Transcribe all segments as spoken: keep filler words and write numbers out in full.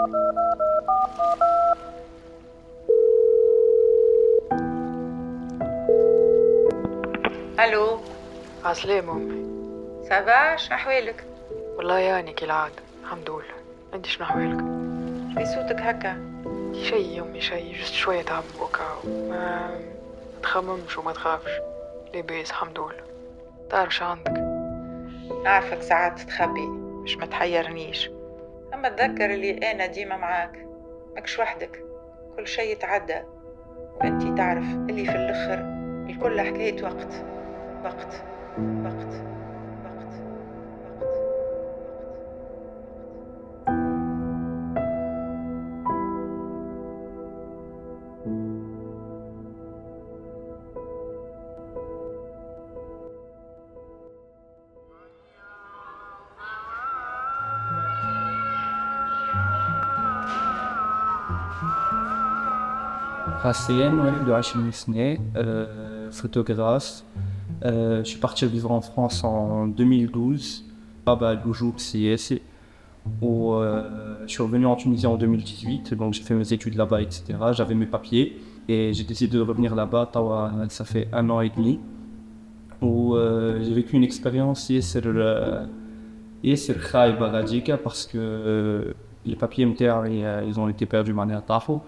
الو. عسلامة أمي. سافا شنو أحوالك؟ والله ياني كالعادة الحمد لله. أنت شنو أحوالك؟ في صوتك هكا؟ شي أمي شي جست شوية تعب وكا ما تخممش وما تخافش لاباس الحمد لله. تعرف شو عندك؟ نعرفك ساعات تخبي مش ما تحيرنيش، أما تذكر اللي أنا ديما معاك ماكش وحدك، كل شيء يتعدى وأنتي تعرف اللي في الآخر الكل حكاية وقت وقت وقت وقت. Racine, ouais, de Hachim Isné, euh, photographe. Euh, je suis parti vivre en France en deux mille douze, Baba Loujou, C S. Où, euh, je suis revenu en Tunisie en deux mille dix-huit, donc j'ai fait mes études là-bas, et cetera. J'avais mes papiers et j'ai décidé de revenir là-bas. Ça fait un an et demi où euh, j'ai vécu une expérience Yesser Khaïba Radika parce que euh, les papiers M T R ils ont été perdus manière Tafo.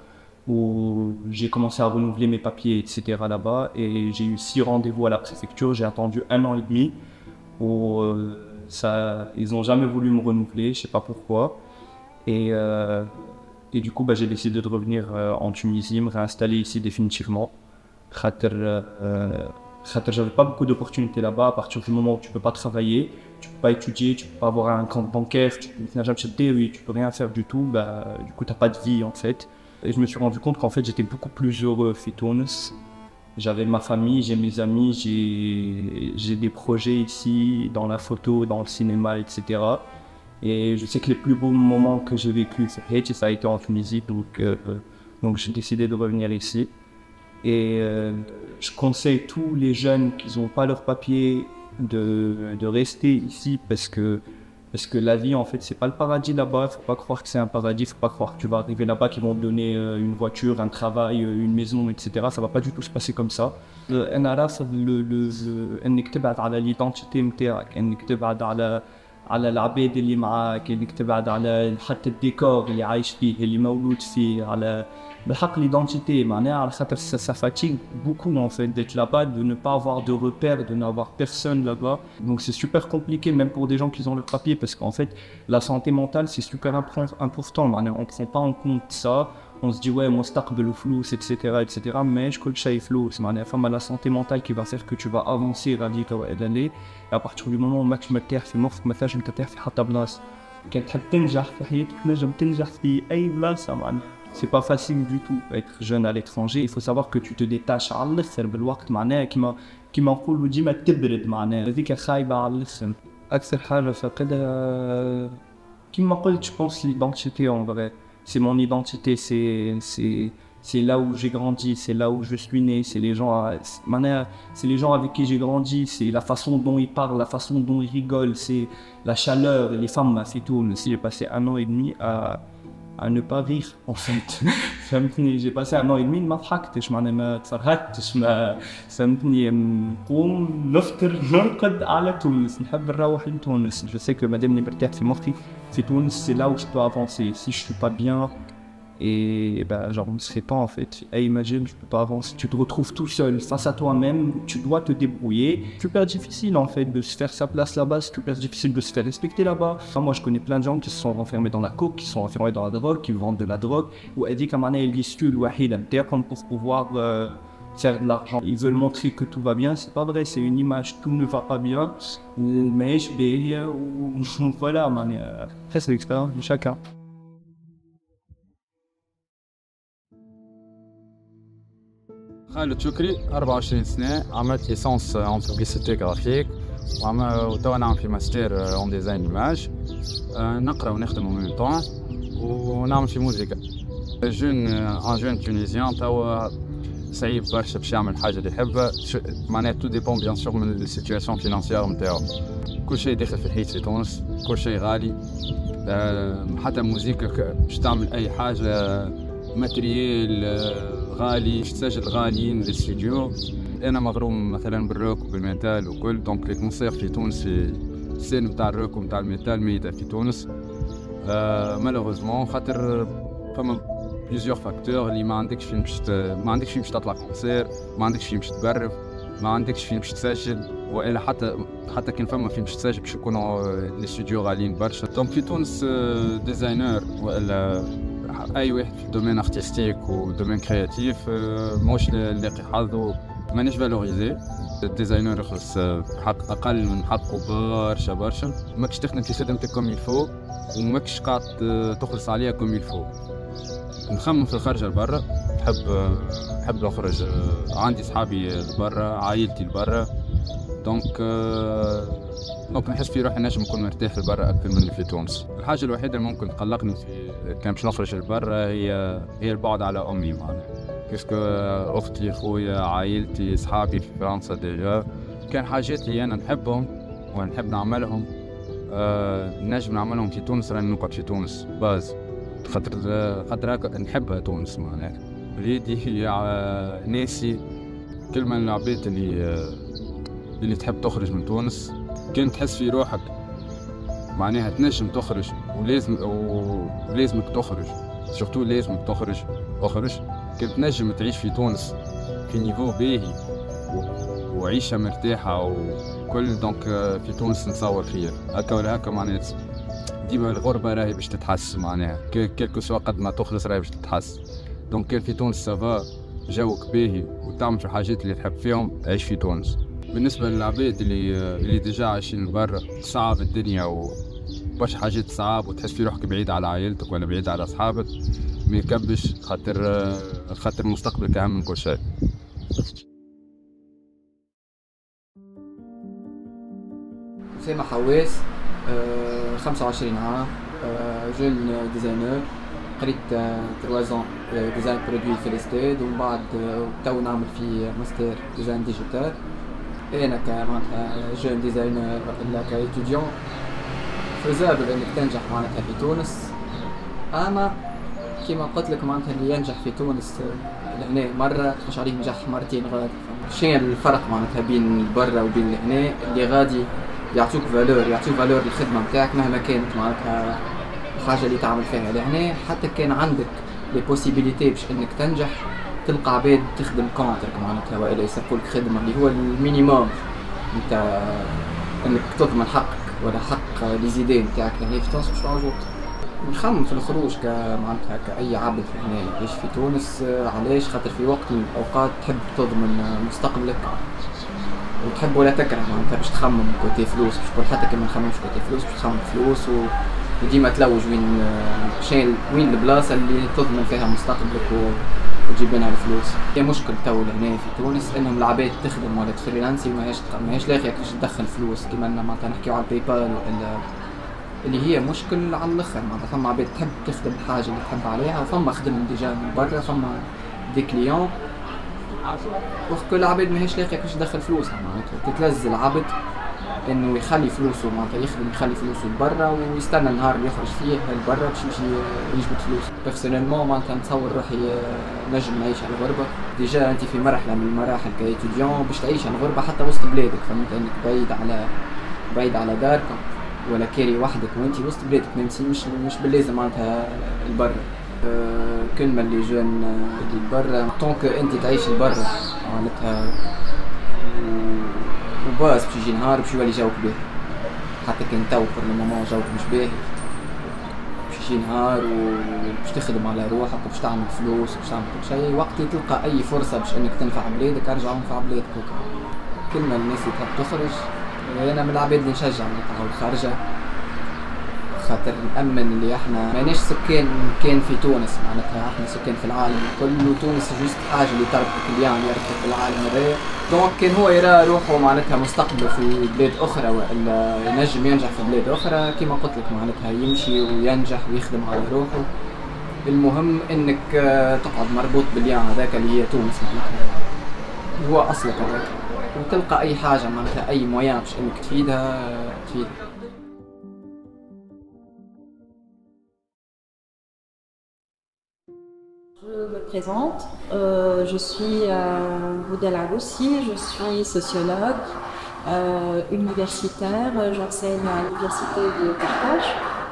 Où j'ai commencé à renouveler mes papiers, et cetera là-bas, et j'ai eu six rendez-vous à la préfecture. J'ai attendu un an et demi où euh, ça, ils n'ont jamais voulu me renouveler, je sais pas pourquoi. Et, euh, et du coup, bah, j'ai décidé de revenir euh, en Tunisie, me réinstaller ici définitivement. Khater, euh, j'avais pas beaucoup d'opportunités là-bas. À partir du moment où tu peux pas travailler, tu peux pas étudier, tu peux pas avoir un compte bancaire, tu peux, tu peux rien faire du tout, bah, du coup, t'as pas de vie en fait. Et je me suis rendu compte qu'en fait j'étais beaucoup plus heureux à Tunis. J'avais ma famille, j'ai mes amis, j'ai des projets ici, dans la photo, dans le cinéma, et cetera. Et je sais que les plus beaux moments que j'ai vécu, ça a été en Tunisie, donc, euh, donc j'ai décidé de revenir ici. Et euh, je conseille tous les jeunes qui n'ont pas leur papier de, de rester ici parce que Parce que la vie, en fait, c'est pas le paradis là-bas. Il faut pas croire que c'est un paradis. Il faut pas croire que tu vas arriver là-bas, qu'ils vont te donner une voiture, un travail, une maison, et cetera. Ça va pas du tout se passer comme ça. أنا رافض إنك تبعد على l'identité متاعك، إنك تبعد على على العباد اللي معاك، إنك تبعد على حتى الديكور اللي عايش فيه، اللي مولود فيه، على بالحق l'identité معناها على خاطر ça fatigue beaucoup en fait d'être là-bas, de ne pas avoir de repères, de n'avoir personne là-bas. Donc c'est super compliqué même pour des gens qui ont le papier parce qu'en fait la santé mentale c'est super important. On ne prend pas en compte ça. On se dit ouais moi staqbel flou, et cetera et cetera. Mais je connais chez flou, c'est معناها فما la santé mentale qui va faire que tu vas avancer radika وإلى. Et à partir du moment où tu مرتاح في مخك ما تنجم ترتاح في حتى بلاصة. كان تحب تنجح في حياتك تنجم تنجح في أي بلاصة معناها. C'est pas facile du tout être jeune à l'étranger. Il faut savoir que tu te détaches على الآخر بالوقت معناها كيما كيما نقولوا ديما تبرد معناها هذيك خايبة على الآخر. أكثر حاجة فقدها كيما قلت je pense l'identité en vrai. C'est mon identité, c'est c'est c'est là où j'ai grandi, c'est là où je suis né, c'est les gens c'est les gens avec qui j'ai grandi, c'est la façon dont ils parlent, la façon dont ils rigolent, c'est la chaleur et les femmes c'est tout. Si j'ai passé un an et demi à à ne pas rire en fait. فهمتني j'ai passé un an et demi ما ضحكتش معناها ما تفرهدتش ما فهمتني نقوم نفطر نرقد على تونس نحب نروح لتونس. Je sais que madame مرتاح في مخي في تونس c'est là où je peux avancer. Si je suis pas bien et ben genre on ne se fait pas en fait. Et imagine je peux pas avancer. Tu te retrouves tout seul face à toi-même. Tu dois te débrouiller. Super difficile en fait de se faire sa place là-bas. C'est super difficile de se faire respecter là-bas. Enfin, moi je connais plein de gens qui se sont renfermés dans la coke, qui se sont renfermés dans la drogue, qui vendent de la drogue. Ou elle dit qu'à un l'issue le pour pouvoir euh, faire de l'argent. Ils veulent montrer que tout va bien. C'est pas vrai. C'est une image. Tout ne va pas bien. Mais je vais voilà. Après c'est l'expérience de chacun. خالد شكري أربعة وعشرين سنة، عملت ليسانس اون بوبليسيتي غرافيك وتوا نعمل في ماستر اون ديزاين ايماج. نقرا ونخدم اون ميم طون ونعمل في موسيقى. جون ان جون تونيزيان توا صعيب برشا باش يعمل حاجة اللي يحبها. معناها تو ديبون بيان سور من السيتواسيون فينانسيير نتاعو. كل شيء داخل في الحيط في تونس، كل شيء غالي. حتى موزيكا باش تعمل اي حاجه ماتريال غالي، باش تسجل غاليين للاستوديو. انا مغروم مثلا بالروك وبالميتال وكل، دونك لي كونسير في تونس في السين نتاع الروك ونتاع الميتال ميتة في تونس. آه مالوغوزمون خاطر فما بليزيور فاكتور اللي ما عندكش فين باش ما عندكش فين باش تطلع كونسير، ما عندكش فين باش تبرف، ما عندكش فين باش تسجل، والا حتى حتى كان فما فين باش تسجل باش يكونوا الاستوديو غاليين برشا. دونك في تونس ديزاينر ولا اي واحد في الدومين ارتستيك ودومين كرياتيف موش لاقي حظه، مانيش فالوريزي. الديزاينر يخلص حق اقل من حقه برشا برشا، ماكش تخدم في خدمتك كوم يلفو وماكش قاعد تخلص عليها كوم يلفو. نخمم في الخرجه لبرا، نحب نحب نخرج، عندي صحابي لبرا، عائلتي لبرا، دونك دونك نحس في روحي نجم نكون مرتاح لبرا اكثر من في تونس. الحاجه الوحيده اللي ممكن تقلقني في كان باش نخرج لبرا هي هي البعد على امي معناها، باسكو اختي خويا عائلتي صحابي في فرنسا ديجا. كان حاجات اللي انا نحبهم ونحب نعملهم أه نجم نعملهم في تونس، راني نقعد في تونس باز، خاطر خاطر هكا نحبها تونس معناها. وليدي هي ناسي كلمة العباد اللي اللي تحب تخرج من تونس، كان تحس في روحك معناها تنجم تخرج ولازم ولازمك تخرج، سورتو لازمك تخرج اخرج. كان تنجم تعيش في تونس في نيفو باهي وعيشة مرتاحة وكل، دونك في تونس نتصور خير هكا ولا هكا معناها. ديما الغربة راهي باش تتحس معناها، كيلكو سوا قد ما تخلص راهي باش تتحس. دونك كان في تونس سافا جوك باهي وتعمل في الحاجات اللي تحب فيهم، عيش في تونس. بالنسبة للعباد اللي اللي ديجا عايشين برا، صعب الدنيا وباش حاجات صعاب وتحس في روحك بعيد على عائلتك ولا بعيد على أصحابك، ما يكبش، خاطر خاطر مستقبلك أهم من كل شيء. أسامة حواس، آه خمسة وعشرين عام، آه جون ديزاينر، قريت ثلاثة عام ديزاين برودوي في الاستاد، ومن بعد تو نعمل في ماستر ديزاين ديجيتال. انا كمعناتها جون ديزاينر ولا كايتوديون فيزابل انك تنجح معناتها في تونس، اما كيما قلت لك معناتها اللي ينجح في تونس لهنا مره تخش عليه نجح مرتين غادي. شنو الفرق معناتها بين برا وبين لهنا؟ اللي غادي يعطوك فالور، يعطوك فالور للخدمه نتاعك مهما كانت معناتها الحاجه اللي تعمل فيها. لهنا حتى كان عندك لي بوسيبيليتي باش انك تنجح، تلقى عباد تخدم كونترك معناتها، والا يسرقوا لك خدمه اللي هو المينيموم نتاع انك تضمن حقك ولا حق لي زيدي نتاعك. لهنا في تونس مش موجود. نخمم في الخروج كمعناتها كأي عبد هنا يعيش في تونس. علاش؟ خاطر في وقت من الأوقات تحب تضمن مستقبلك وتحب ولا تكره معناتها باش تخمم كوتي فلوس، باش تقول حتى كي ما نخممش كوتي فلوس باش تخمم فلوس وديما تلوج وين شين وين البلاصة اللي تضمن فيها مستقبلك وتجيب منها الفلوس. هي مشكل تو هنا في تونس انهم العباد تخدم ولا تفريلانسي ماهيش ماهيش لاقيه كيفاش تدخل فلوس، كيما معناتها نحكيو على الباي بال ولا اللي هي مشكل على الاخر. معناتها فما عباد تحب تخدم الحاجه اللي تحب عليها، وفما خدم ديجا من برا، فما دي كليون وكل العباد ماهيش لاقيه كيفاش تدخل فلوسها. معناتها تتلز العبد انه يخلي فلوسه معناتها يخدم يخلي فلوسه لبرا ويستنى النهار اللي يخرج فيه لبرا باش يمشي يجبد فلوس. بيرسونيلمون معناتها نتصور روحي نجم نعيش على الغربه. ديجا انت في مرحله من المراحل كايتوديون باش تعيش على الغربه حتى وسط بلادك، فهمت انك بعيد على بعيد على دارك ولا كاري وحدك وانت وسط بلادك، ميمسي مش مش باللازم معناتها البر. أه كلمه اللي جون اللي برا طونك انت تعيش البر معناتها وباس باش يجي نهار باش يولي جوك باهي. حتى كان تو بور لو مومون جوك مش باهي، باش يجي نهار وباش تخدم على روحك وباش تعمل فلوس وباش تعمل كل شيء. وقت اللي تلقى اي فرصه باش انك تنفع بلادك ارجع انفع بلادك. كلمه الناس اللي تحب تخرج، انا من العباد اللي نشجع معناتها الخارجه، خاطر نأمن اللي احنا ماناش سكان كان في تونس، معناتها احنا سكان في العالم كله. تونس جوست حاجه اللي تربطك اليوم يربطك في العالم هذايا. دونك كان هو يرى روحه معناتها مستقبله في بلاد اخرى ولا ينجم ينجح في بلاد اخرى، كما قلت لك معناتها يمشي وينجح ويخدم على روحه. المهم انك تقعد مربوط باليوم هذاك اللي هي تونس معناتها هو اصلك هذاك، وتلقى اي حاجه معناتها اي مويان باش انك تفيدها تفيدها. me présente. Euh, je suis euh, Houda Laroussi, je suis sociologue, euh, universitaire. J'enseigne à l'université de Carthage,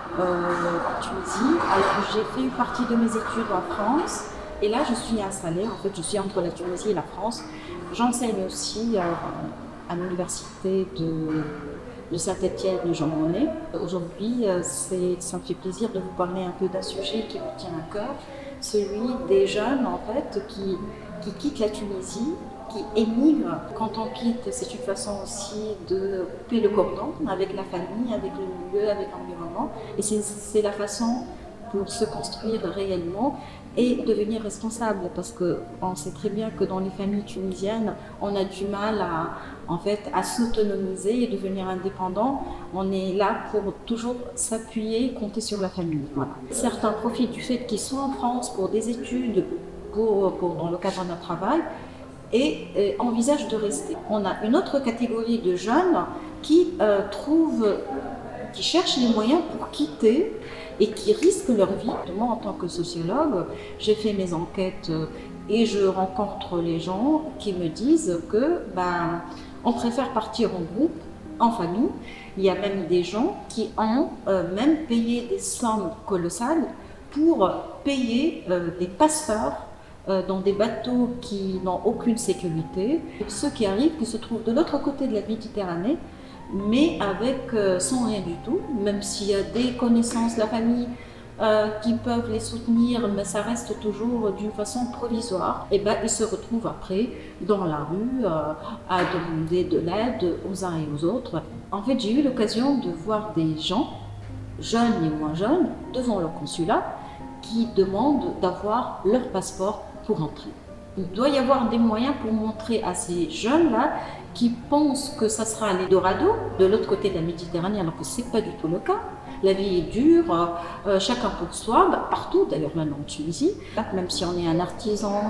euh, en Tunisie. Alors, j'ai fait une partie de mes études en France et là je suis installée. En fait, je suis entre la Tunisie et la France. J'enseigne aussi euh, à l'université de, de Saint-Étienne de Jean Monnet. Aujourd'hui, euh, ça me fait plaisir de vous parler un peu d'un sujet qui me tient à cœur, celui des jeunes en fait qui, qui quittent la Tunisie, qui émigrent. Quand on quitte, c'est une façon aussi de couper le cordon avec la famille, avec le milieu, avec l'environnement. Et c'est la façon pour se construire réellement et devenir responsable, parce qu'on sait très bien que dans les familles tunisiennes, on a du mal à, en fait, à s'autonomiser et devenir indépendant. On est là pour toujours s'appuyer, compter sur la famille. Voilà. Certains profitent du fait qu'ils sont en France pour des études, pour, pour, dans le cadre d'un travail, et euh, envisagent de rester. On a une autre catégorie de jeunes qui euh, trouvent, qui cherchent les moyens pour quitter et qui risquent leur vie. Moi, en tant que sociologue, j'ai fait mes enquêtes et je rencontre les gens qui me disent que ben, on préfère partir en groupe, en famille. Il y a même des gens qui ont euh, même payé des sommes colossales pour payer euh, des passeurs euh, dans des bateaux qui n'ont aucune sécurité. Ceux qui arrivent, qui se trouvent de l'autre côté de la Méditerranée, mais avec euh, sans rien du tout, même s'il y a des connaissances, la famille euh, qui peuvent les soutenir, mais ça reste toujours d'une façon provisoire. Et ben ils se retrouvent après dans la rue euh, à demander de l'aide aux uns et aux autres. En fait, j'ai eu l'occasion de voir des gens, jeunes et moins jeunes, devant le consulat, qui demandent d'avoir leur passeport pour entrer. Il doit y avoir des moyens pour montrer à ces jeunes-là qui pensent que ça sera l'Eldorado de l'autre côté de la Méditerranée, alors que ce n'est pas du tout le cas. La vie est dure, euh, chacun pour soi, bah, partout, d'ailleurs même en Tunisie. Même si on est un artisan,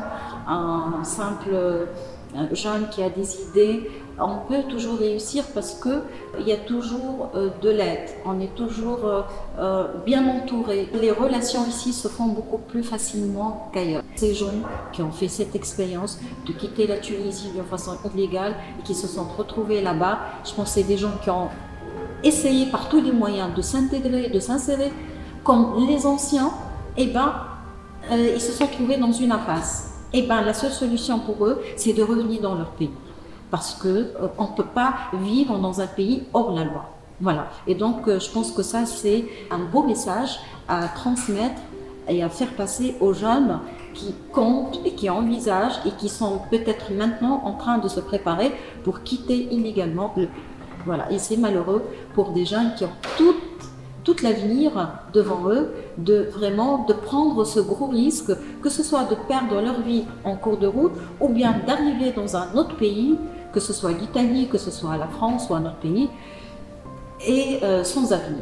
un simple euh, jeune qui a des idées, on peut toujours réussir parce qu'il y a toujours euh, de l'aide, on est toujours euh, euh, bien entouré. Les relations ici se font beaucoup plus facilement qu'ailleurs. Ces jeunes qui ont fait cette expérience de quitter la Tunisie d'une façon illégale et qui se sont retrouvés là-bas, je pense que c'est des gens qui ont essayé par tous les moyens de s'intégrer, de s'insérer, comme les anciens, et ben, euh, ils se sont trouvés dans une impasse. Et ben, la seule solution pour eux, c'est de revenir dans leur pays. Parce qu'on euh, ne peut pas vivre dans un pays hors la loi. Voilà. Et donc, euh, je pense que ça, c'est un beau message à transmettre et à faire passer aux jeunes qui comptent et qui envisagent et qui sont peut-être maintenant en train de se préparer pour quitter illégalement le pays. Voilà. Et c'est malheureux pour des jeunes qui ont tout, tout l'avenir devant eux, de vraiment de prendre ce gros risque, que ce soit de perdre leur vie en cours de route ou bien d'arriver dans un autre pays, que ce soit l'Italie, que ce soit la France ou un autre pays, et euh, sans avenir.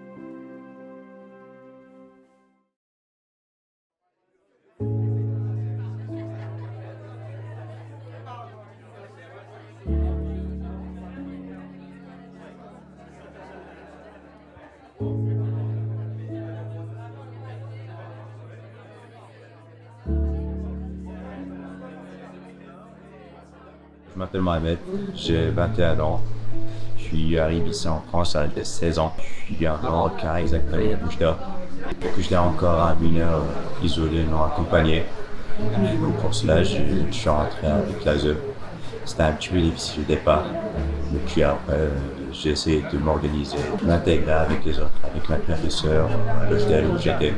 Je m'appelle Mohamed, j'ai vingt et un ans. Je suis arrivé ici en France à l'âge de seize ans. Je suis un Marocain exactement à Oujda. Oujda encore un mineur isolé, non accompagné. Pour cela, je, je suis rentré avec l'A S E. C'était un petit peu difficile au départ. Et puis après, j'ai essayé de m'organiser, de m'intégrer avec les autres, avec ma professeure, à l'hôtel où j'étais.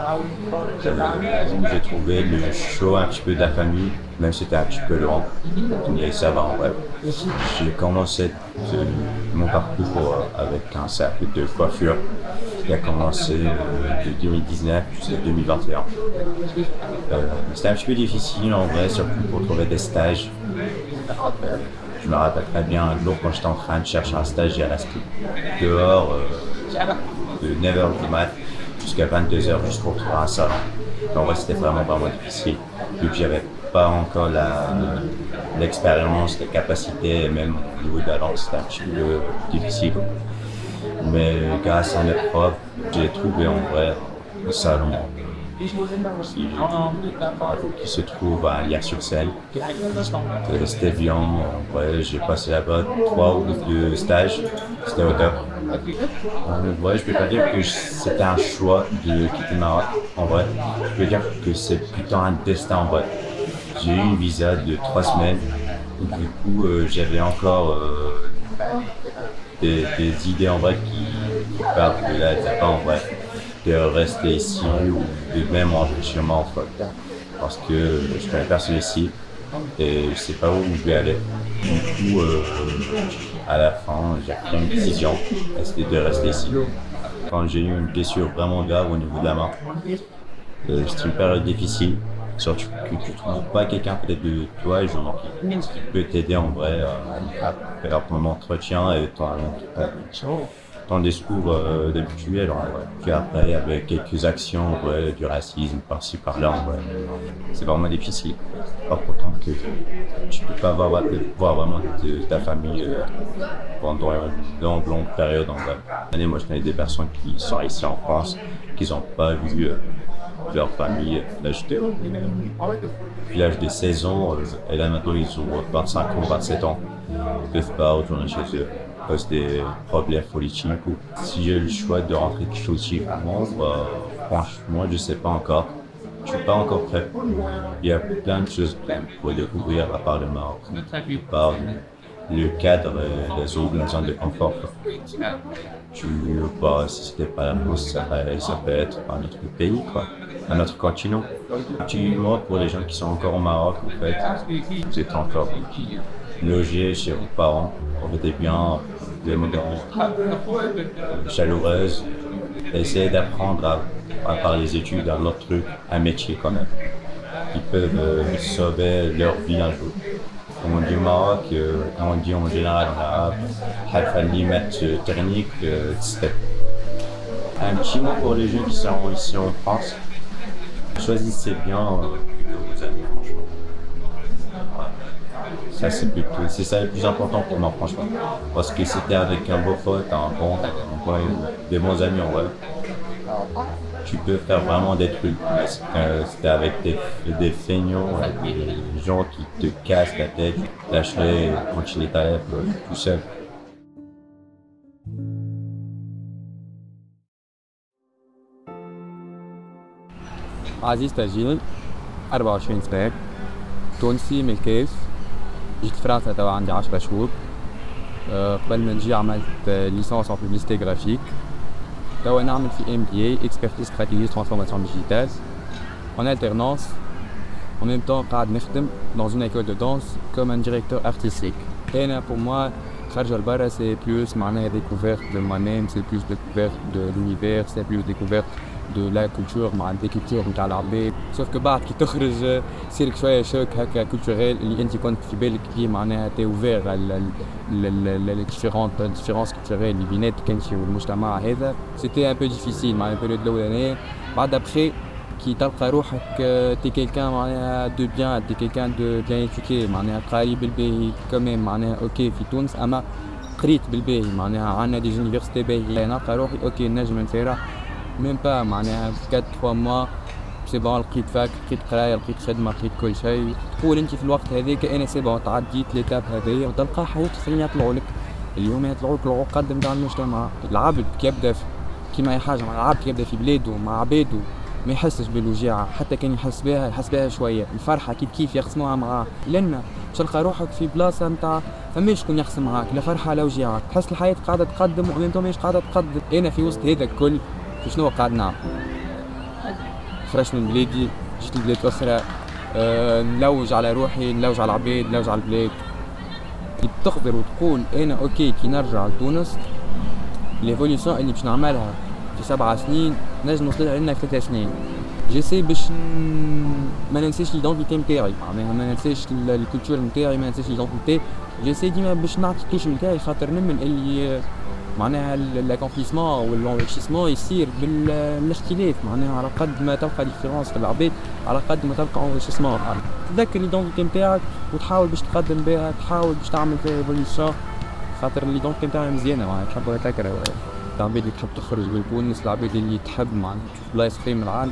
J'ai trouvé le chaud un petit peu de la famille, même si c'était un petit peu loin. Mais ça va en vrai. J'ai commencé de, mon parcours avec un cercle de coiffure qui a commencé de deux mille dix-neuf jusqu'à deux mille vingt et un. Euh, c'était un petit peu difficile en vrai, surtout pour trouver des stages. Je me rappelle très bien un jour quand j'étais en train de chercher un stage, j'ai resté dehors euh, de neuf heures du mat jusqu'à vingt-deux heures juste pour trouver un salon. En vrai, c'était vraiment vraiment difficile. Vu que j'avais pas encore l'expérience, la, les capacités, même au niveau de la langue, c'était un petit peu difficile. Mais grâce à mes profs, j'ai trouvé en vrai un salon qui se trouve à Liège-sur-Seine. Euh, C'était bien, ouais, j'ai passé là-bas trois ou deux stages, c'était au top. Euh, ouais, je peux pas dire que c'était un choix de quitter le Maroc, en vrai. Je peux dire que c'est plutôt un destin, en vrai. J'ai eu une visa de trois semaines, et du coup euh, j'avais encore euh, des, des idées en vrai qui, qui partent de là, là-bas en vrai, de rester ici ou de même rentrer chez moi en fait. Parce que je connais personne ici et je sais pas où je vais aller. Du coup, euh, à la fin, j'ai pris une décision, c'était de rester ici. Quand j'ai eu une blessure vraiment grave au niveau de la main, euh, c'était une période difficile. Surtout que tu ne trouves pas quelqu'un peut-être de toi genre, qui peut t'aider en vrai à, à faire ton entretien et ton, ton discours euh, d'habituel en vrai. Puis après avec quelques actions en vrai, du racisme par-ci par-là en vrai. C'est vraiment difficile. Pas pourtant que tu ne peux pas voir, voir vraiment de, ta famille euh, pendant une longue, longue période en vrai. Et moi je connais des personnes qui sont ici en France, qui n'ont pas vu euh, leur famille, l'âge de, puis l'âge de seize ans, euh, et là maintenant ils ont vingt-cinq ans, vingt-sept ans, ils ne peuvent pas retourner chez eux à cause des problèmes politiques. Si j'ai le choix de rentrer politiquement, bah, franchement je ne sais pas encore, je ne suis pas encore prêt. Il y a plein de choses pour découvrir à part le Maroc, à part le cadre et les autres zones de confort. Tu veux pas, si c'était pas la France, ça, ça peut être un autre pays, quoi, un autre continent. Tu vois, pour les gens qui sont encore au Maroc, en fait, vous êtes encore logés chez vos parents, vous êtes bien, des moments chaleureuses, essayez d'apprendre à, à part les études, à l'autre truc, un métier quand même, qui peuvent euh, sauver leur vie un jour. Comme on dit au Maroc, euh, quand on dit en général en arabe, halfanimat technique, euh, step. Un petit mot pour les gens qui sont ici en France, choisissez bien euh, vos amis, franchement. Ça c'est plutôt, c'est ça le plus important pour moi franchement. Parce que si t'es avec un beau pote, un bon, un bon, des bons amis en vrai, tu peux faire vraiment des trucs. Euh, si t'es avec des, des feignants, des gens qui te cassent la tête, lâche-les, continue ta lèvre tout seul. عزيز تاجيل أربعة وعشرين سنة تونسي من الكيف جيت فرنسا توا عندي عشرة شهور قبل ما نجي عملت ليسانس en publicité graphique توا نعمل في إم بي إيه expertise stratégie transformation digitale en alternance en même temps قاعد نخدم dans une école de danse comme un directeur artistique. Et pour moi خارج لبرا c'est plus معناها découverte de moi-même, c'est plus découverte de l'univers, c'est plus découverte de la culture مع des cultures نتاع العباد. sauf que بعد كي تخرج يصيرك شويه شوك هكا كولتوريل اللي انت كنت في بالك فيه معناها تي اوفير على لي ديفيرونت ديفيرونس كولتوريل اللي بيناتك انت والمجتمع هذا. سيتي ان بو ديفيسيل مع البيريود الاولانيه. بعد ابخي كي تلقى روحك تي كيلكان معناها دو بيان، تي كيلكان دو بيان ايتيكي معناها قريب بالباهي كمان معناها اوكي في تونس، اما قريت بالباهي معناها عندنا دي جونيفرسيتي باهية، نلقى روحي اوكي نجم نسيرها ميم با معناها في أربعة ثلاثة موا سي بون، لقيت فاك، لقيت قرايه، لقيت خدمه، لقيت كل شيء. تقول انت في الوقت هذاك انا سي بون تعديت ليتاب هذايا، وتلقى حياة اخرين يطلعوا لك اليوم، يطلعوا لك العقد نتاع المجتمع. العبد كي يبدا كيما اي حاجه مع العبد كي يبدا في بلاده مع عباده ما يحسش بالوجيعه، حتى كان يحس بها يحس بها شويه. الفرحه كيف كيف يقسموها معاه، لان باش تلقى روحك في بلاصه نتاع فماش شكون يقسم معاك لا فرحه لا وجيعه، تحس الحياه قاعده تقدم وميم ماهيش قاعده تقدم. انا في وسط هذا الكل شنو قاعد نعمل؟ خرجت من بلادي جيت لبلاد اخرى، أه نلوج على روحي، نلوج على العباد، نلوج على البلاد. كي تقدر وتقول انا اوكي كي نرجع لتونس ليفوليسيون اللي باش نعملها في سبع سنين نجم نوصلها لنا في ثلاث سنين. جيسي باش ما ننساش ليدونتيتي نتاعي، معناها ما ننساش الكولتور نتاعي، ما ننساش ليدونتيتي. جيسي ديما باش نعطي التوش نتاعي، خاطر نمن اللي معناها لاكومبليسمون والانريشيسمون يصير بالاختلاف، معناها على قد ما تلقى ديفيرونس في العباد على قد ما تلقى انريشيسمون. تذكر ليدونتيتي نتاعك وتحاول باش تقدم بها، تحاول باش تعمل فيها ايفوليسيون، خاطر ليدونتيتي نتاعي مزيانه معناها تحب تذكرها. العباد اللي تحب تخرج من تونس، العباد اللي تحب معناها تشوف بلايص اخرين من العالم،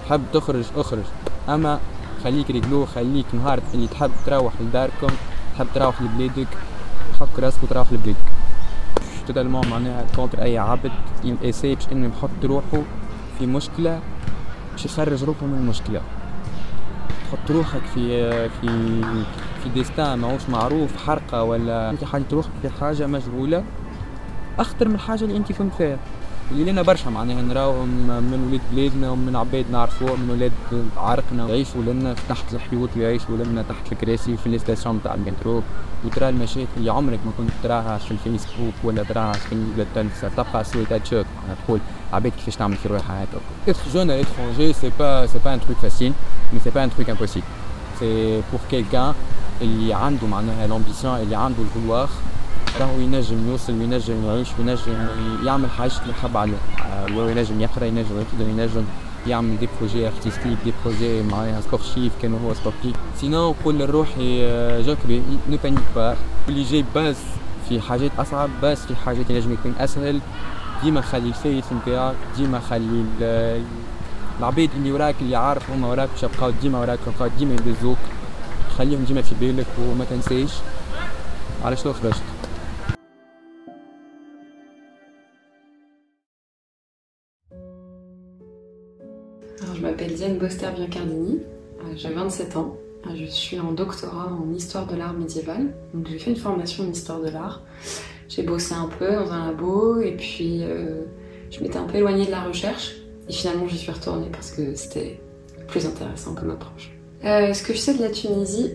تحب تخرج اخرج، اما خليك رجلو، خليك نهار اللي تحب تروح لداركم، تحب تروح لبلادك، حك راسك وتروح لبلادك. توتالمون معناها كونتر اي عبد يساي باش انه يحط روحه في مشكله باش يخرج روحه من المشكله. تحط روحك في في في ديستان ماهوش معروف، حرقه ولا انت حاطط روحك في حاجه مجهوله اخطر من الحاجه اللي انت كنت فيها. اللي لنا برشا معناها نراوهم من ولاد بلادنا ومن عباد نعرفوهم من ولاد عرقنا يعيشوا لنا تحت الحيوط ويعيشوا لنا تحت الكراسي في الاستاسيون تاع المترو، وترى المشاكل اللي عمرك ما كنت تراها في الفيسبوك ولا تراها في التلفزيون، تبقى سويتات شوك تقول عباد كيفاش تعمل في روحها هكا. Être jeune à l'étranger c'est pas c'est pas un truc facile mais c'est pas un truc impossible. C'est pour quelqu'un اللي عنده معناها l'ambition اللي عنده الفولواغ راهو ينجم يوصل وينجم يعيش وينجم يعمل حاجة اللي حاب عليه، وينجم يقرا ينجم يقدر ينجم يعمل دي بروجي ارتستيك دي بروجي معناها سبورتيف كان هو سبورتيف. سينو نقول لروحي جوكري نو بانيك با، اللي جاي باس في حاجات أصعب، باس في حاجات ينجم يكون أسهل. ديما خلي الفايت نتاعك، ديما خلي العباد اللي وراك اللي عارف هما وراك باش يبقاو ديما وراك، يبقاو ديما يدزوك، خليهم ديما في بالك وما تنساش علاش تو خرجت. Alors, je m'appelle Diane Boster-Biancardini, j'ai vingt-sept ans, je suis en doctorat en histoire de l'art médiéval, donc j'ai fait une formation en histoire de l'art. J'ai bossé un peu dans un labo et puis euh, je m'étais un peu éloignée de la recherche et finalement j'y suis retournée parce que c'était plus intéressant comme approche. Euh, ce que je sais de la Tunisie,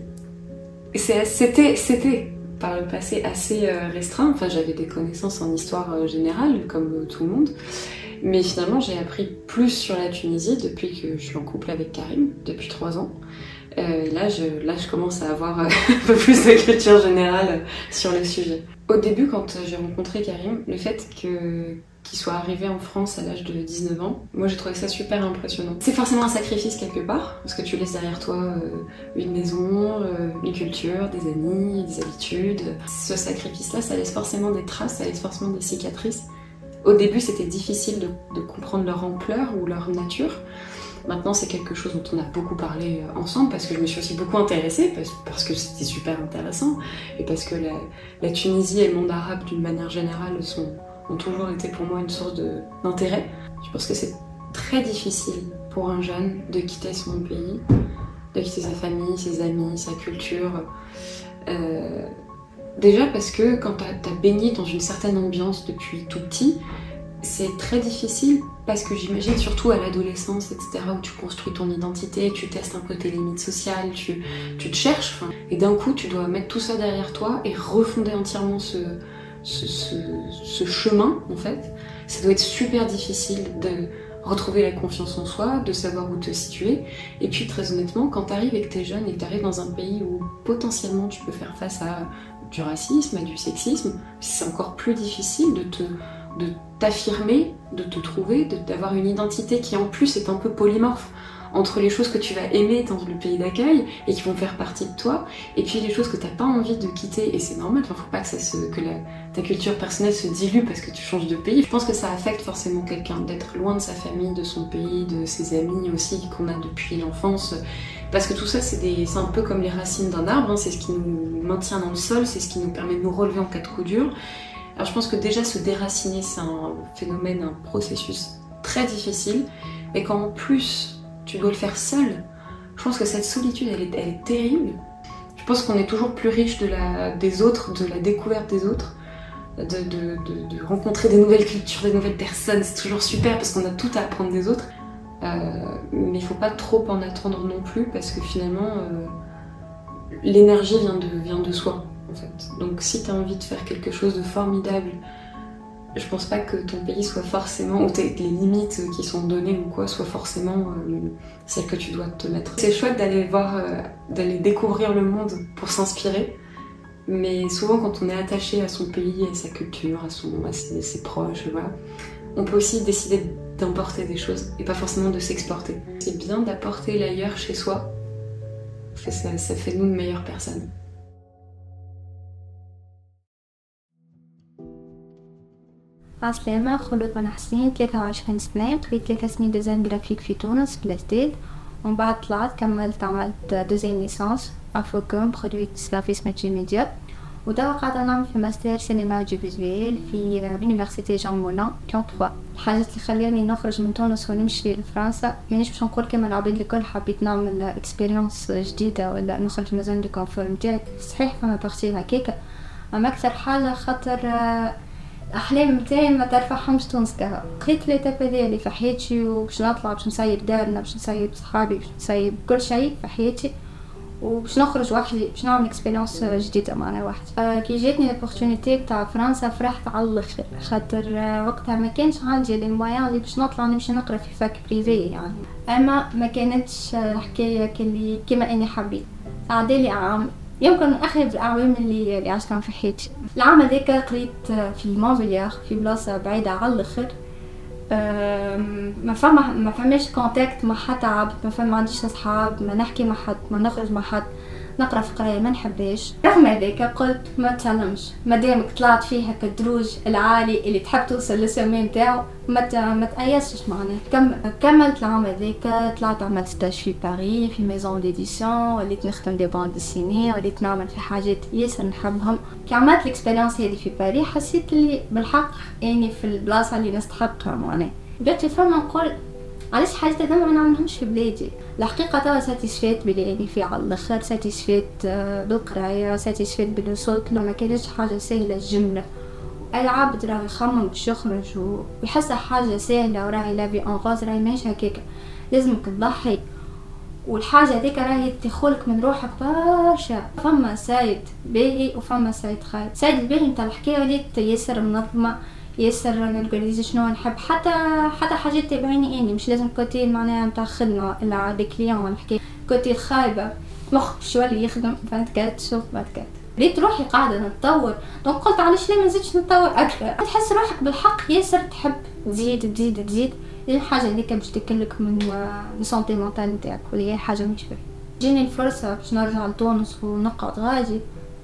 c'était c'était par le passé assez euh, restreint, enfin j'avais des connaissances en histoire euh, générale comme euh, tout le monde. Mais finalement, j'ai appris plus sur la Tunisie depuis que je suis en couple avec Karim, depuis trois ans. Euh, là, je, là, je commence à avoir un peu plus de culture générale sur le sujet. Au début, quand j'ai rencontré Karim, le fait que, qu'il soit arrivé en France à l'âge de dix-neuf ans, moi j'ai trouvé ça super impressionnant. C'est forcément un sacrifice quelque part, parce que tu laisses derrière toi euh, une maison, euh, une culture, des amis, des habitudes. Ce sacrifice-là, ça laisse forcément des traces, ça laisse forcément des cicatrices. Au début, c'était difficile de, de comprendre leur ampleur ou leur nature. Maintenant, c'est quelque chose dont on a beaucoup parlé ensemble parce que je me suis aussi beaucoup intéressée, parce, parce que c'était super intéressant et parce que la, la Tunisie et le monde arabe, d'une manière générale, sont, ont toujours été pour moi une source d'intérêt. Je pense que c'est très difficile pour un jeune de quitter son pays, de quitter sa famille, ses amis, sa culture. Euh, Déjà parce que quand t'as as baigné dans une certaine ambiance depuis tout petit, c'est très difficile parce que j'imagine surtout à l'adolescence, et cetera, où tu construis ton identité, tu testes un peu tes limites sociales, tu, tu te cherches, et d'un coup tu dois mettre tout ça derrière toi et refonder entièrement ce, ce, ce, ce chemin en fait. Ça doit être super difficile de retrouver la confiance en soi, de savoir où te situer. Et puis très honnêtement, quand tu arrives et que tu es jeune et que tu arrives dans un pays où potentiellement tu peux faire face à du racisme, à du sexisme, c'est encore plus difficile de te de t'affirmer, de te trouver, d'avoir une identité qui en plus est un peu polymorphe entre les choses que tu vas aimer dans le pays d'accueil et qui vont faire partie de toi, et puis les choses que tu n'as pas envie de quitter, et c'est normal, il ne faut pas que, ça se, que la, ta culture personnelle se dilue parce que tu changes de pays. Je pense que ça affecte forcément quelqu'un d'être loin de sa famille, de son pays, de ses amis aussi qu'on a depuis l'enfance, parce que tout ça c'est un peu comme les racines d'un arbre, hein, c'est ce qui nous maintient dans le sol, c'est ce qui nous permet de nous relever en cas de coup dur. Alors je pense que déjà se déraciner c'est un phénomène, un processus très difficile, et quand en plus tu dois le faire seul, je pense que cette solitude elle est, elle est terrible. Je pense qu'on est toujours plus riche de la, des autres, de la découverte des autres, de, de, de, de rencontrer des nouvelles cultures, des nouvelles personnes, c'est toujours super parce qu'on a tout à apprendre des autres, euh, mais il faut pas trop en attendre non plus parce que finalement euh, l'énergie vient de, vient de soi en fait. Donc si tu as envie de faire quelque chose de formidable, je pense pas que ton pays soit forcément, ou les limites qui sont données ou quoi, soient forcément euh, celles que tu dois te mettre. C'est chouette d'aller voir, euh, d'aller découvrir le monde pour s'inspirer, mais souvent quand on est attaché à son pays, à sa culture, à, son, à ses, ses proches, voilà, on peut aussi décider d'importer des choses et pas forcément de s'exporter. C'est bien d'apporter l'ailleurs chez soi, parce que ça, ça fait nous de meilleures personnes. عسلامة. خلود بن حسين، ثلاثة وعشرين سنة، قريت ثلاث سنين ديزاين جرافيك في تونس في الاستيد، ومن بعد طلعت كملت عملت دوزيام ليسانس افوكوم برودوي سلافيس ماتشي ميديا، ودابا قاعدة نعمل في ماستر سينما اوديو فيزويل في لونيفرسيتي جان مونان ليون ثلاثة. الحاجات اللي خلاني نخرج من تونس ونمشي لفرنسا مانيش باش نقول كيما العباد الكل حبيت نعمل اكسبيريونس جديدة ولا نخرج من زون دو كونفور نتاعي، صحيح فما بارتي هكاكا، اما اكثر حاجة خاطر الاحلام نتاعي ما ترفعهمش تونس كها. قريت ليتاب هذيا اللي في حياتي وباش نطلع باش نسير دارنا باش نسير صحابي باش نسير كل شيء في حياتي وباش نخرج وحدي باش نعمل اكسبيريونس جديده معنا واحد. آه كي جاتني لوبورتونيتي تاع فرنسا فرحت على الاخر، خاطر آه وقتها ما كانش عندي لي مويان اللي باش نطلع نمشي نقرا في فاك بريفي يعني، اما ما كانتش الحكايه كلي كيما اني حبيت. عدالي عام يمكن من اخر الاعوام اللي اللي عشتهم في حياتي. العام هذاك قريت في مونبليار في بلاصه بعيده على الاخر، ما فما ما فماش كونتاكت مع حتى عبد، ما فما عنديش اصحاب، ما نحكي مع حد، ما نخرج مع حد، نقرا في قرايه ما نحبهاش. رغم هذاك قلت ما تسلمش مادامك طلعت فيه هكا الدروج العالي اللي تحب توصل للسماء نتاعو ما ما تأيسش معناه. كم كملت العام هذاك، طلعت عملت ستاج في باريس في ميزون ديديسيون، وليت نخدم دي باند ديسيني، وليت نعمل في حاجات ياسر نحبهم. كي عملت الاكسبيريونس هذه في باريس حسيت اللي بالحق اني في البلاصه اللي نستحقها معناه. بدات فما نقول علاش حاجات هذوما ما نعملهمش في بلادي. الحقيقه توا ساتيسفيت بلي يعني في على الاخر، ساتيسفيت بالقرايه، ساتيسفيت بلي وصلت له. ما كانتش حاجه سهله الجمله، اي عبد راه يخمم باش يخرج ويحس حاجه سهله وراهي لا في انغاز، راهي ماهيش هكاك، لازمك تضحي، والحاجه هذيك راهي تدخلك من روحك برشا. فما سايد باهي وفما سايد خايب. سايد الباهي نتاع الحكايه وليت ياسر منظمه، ياسر نورغانيزي شنو نحب، حتى حتى حاجات تبعيني اني مش لازم كوتي معناها نتاع خدمه الا على كليون نحكي. كوتي الخايبه مخ شو اللي يخدم فانت كات شوف بعد كات ريت روحي قاعده نتطور. دونك قلت علاش ليه ما نزيدش نتطور اكثر، تحس روحك بالحق ياسر تحب تزيد تزيد تزيد. الحاجه هذيك باش تكلك من السونتي مونتال نتاعك واللي هي حاجه مش فيه. جيني الفرصه باش نرجع لتونس ونقعد غادي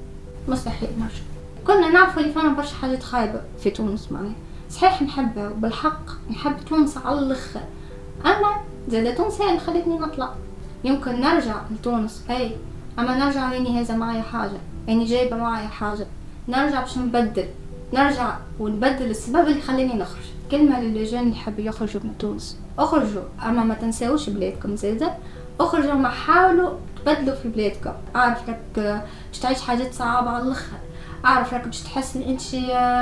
مستحيل نرجع. كنا نعرفوا اللي فما برشا حاجات خايبه في تونس معناها، صحيح نحبها وبالحق نحب تونس على الاخر، اما زاد تونس هي اللي خلتني نطلع. يمكن نرجع لتونس اي، اما نرجع لاني هذا معايا حاجه، يعني جايبه معايا حاجه، نرجع باش نبدل، نرجع ونبدل السبب اللي خلاني نخرج. كلمه للجان اللي يحبوا يخرجوا من تونس، اخرجوا اما ما تنساوش بلادكم زاده، اخرجوا ما حاولوا تبدلوا في بلادكم. اعرف لك باش تعيش حاجات صعبه على الاخر، اعرف لك باش تحس ان انت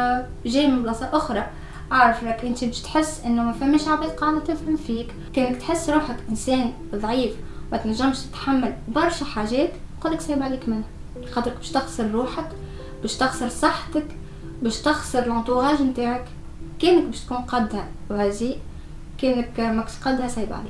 جاي من بلاصه اخرى، اعرف لك انت باش تحس انه ما فماش عباد قاعده تفهم فيك، كانك تحس روحك انسان ضعيف ما تنجمش تتحمل برشا حاجات، قولك سايب عليك منها، خاطرك باش تخسر روحك، باش تخسر صحتك، باش تخسر الانتوراج نتاعك. كانك باش تكون قدها وهذه، كانك ماكش قدها سايب عليك.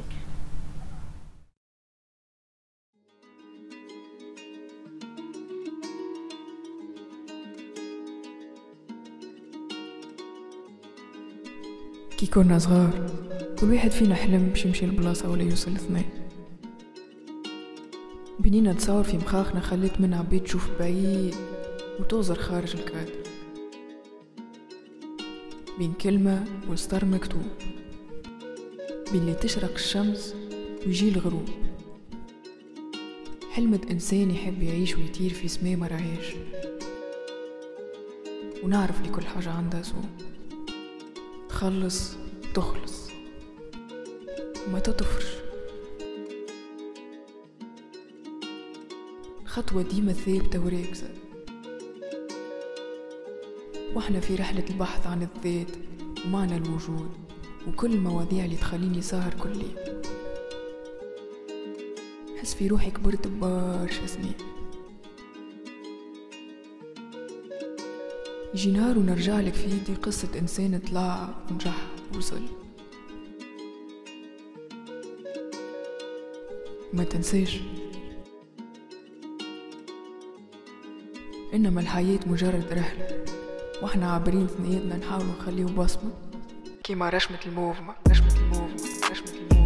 كي كنا صغار كل واحد فينا حلم باش يمشي لبلاصه ولا يوصل لاثنين. بنينا تصور في مخاخنا خليت منها بيت تشوف بعيد وتوزر خارج الكادر، بين كلمه والسطر مكتوب، بين اللي تشرق الشمس ويجي الغروب. حلمت انسان يحب يعيش ويطير في سماء ما راهيش، ونعرف لي كل حاجه عندها سوق، تخلص تخلص ما تطفرش. خطوة ديما ثابتة وراكزة، واحنا في رحلة البحث عن الذات ومعنى الوجود وكل المواضيع اللي تخليني سهر كل ليل. حس في روحي كبرت ببرشا سنين، يجي نهار ونرجع لك في يدي قصة إنسان طلع ونجح ووصل. ما تنساش إنما الحياة مجرد رحلة، وإحنا عابرين ثنياتنا نحاولوا نخليه بصمة كيما رشمة الموفمة رشمة الموفمة رشمة الموفمة.